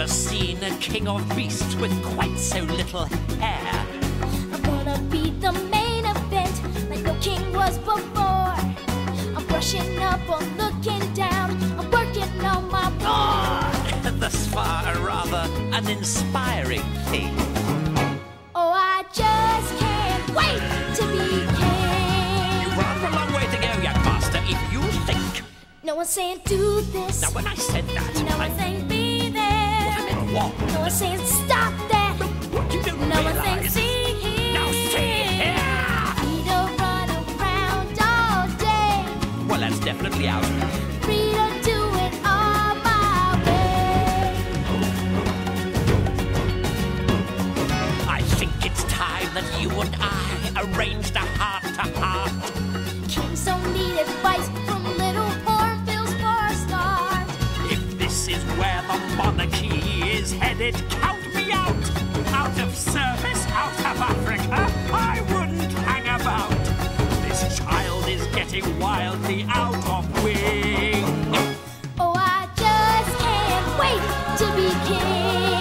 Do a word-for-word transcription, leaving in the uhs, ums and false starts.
never seen a king of beasts with quite so little hair. I'm gonna be the main event like no king was before. I'm brushing up or looking down. I'm working on my roar. Thus far, a rather uninspiring thing. Oh, I just can't wait to be king. You've rather a long way to go, young master, if you think. No one's saying do this. Now, when I said that, No I one's saying be there. I meant what? No one's saying stop that. What you don't No one's saying realize. see here. Now, see here! Free to run around all day. Well, that's definitely out. Free to do it all my way. I think it's time that you and I arranged a heart-to-heart. Kings don't need advice from little hornbills for a start. If this is where the monarchy is headed, count me out. Out of service, out of Africa, I wouldn't hang about. This child is getting wildly out of wing. Oh, I just can't wait to be king.